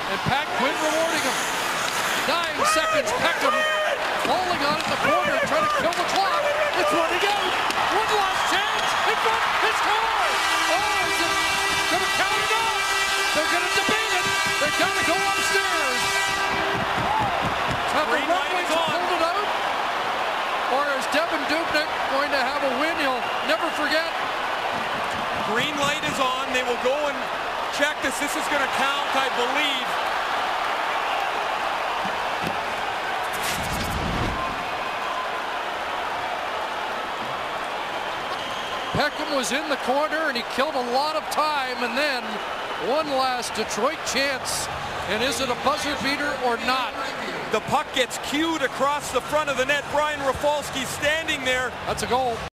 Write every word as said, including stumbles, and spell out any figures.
And Pat Quinn rewarding him. Nine seconds, Peckham falling on it in the corner, trying to kill the clock. It's running out. One last chance. In front. It's score. Oh, is it going to count it up? They're going to debate it. They're going to go upstairs. Have the runway to hold it out? Or is Devin Dubnyk going to have a win he'll never forget? Green light is on. They will go and check this. This is going to count, I believe. Peckham was in the corner and he killed a lot of time, and then one last Detroit chance. And is it a buzzer beater or not? The puck gets cued across the front of the net. Brian Rafalski standing there. That's a goal.